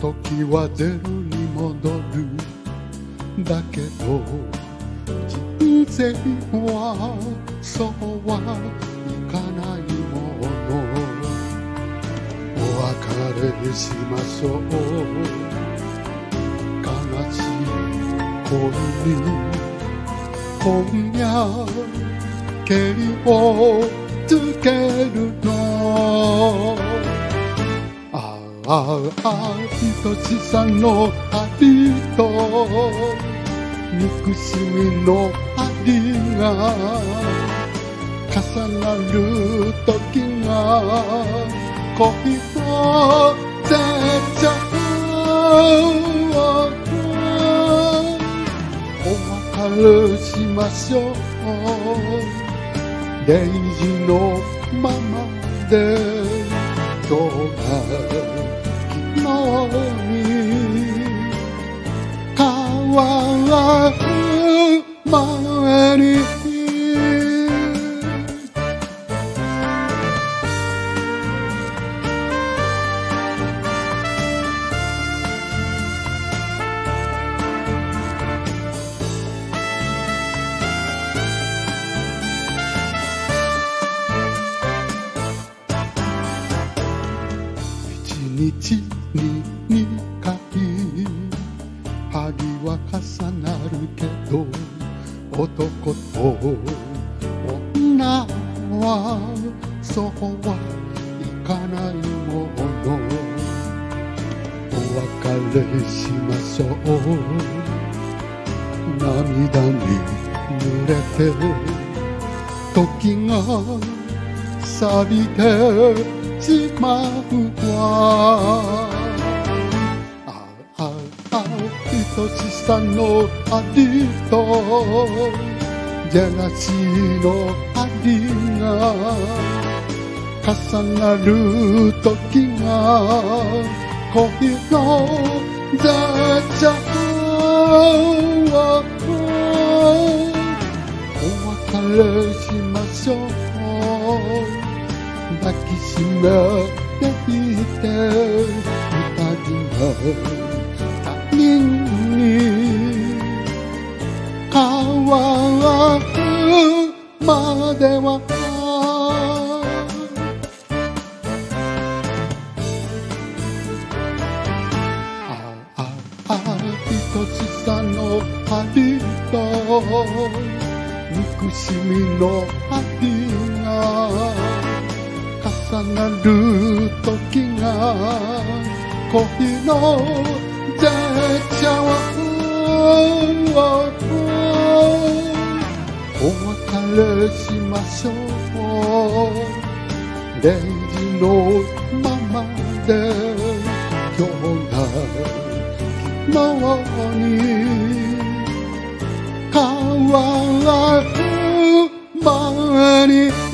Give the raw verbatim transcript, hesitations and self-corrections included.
時はゼロに戻る。だけど人生はそうはいかないもの。お別れしましょう。悲しい恋に今夜けりをつけるの。ああ愛しさの針と憎しみの針が重なる時が恋の絶頂。お別れしましょう。デイジーのままでどうか昨日に変わる前に。一日ににかい針は重なるけど男と女はそうはいかないもの。お別れしましょう。涙に濡れて時が錆びてしまうわ。あああ愛しさの針とジェラシーの針が重なる時が恋の絶頂。お別れしましょう。抱きしめていて二人が他人に変わるまでは。あああ愛しさの針と憎しみの針が重なる時が恋の絶頂。お別れしましょう。デイジーのままで今日が昨日に変わる前に。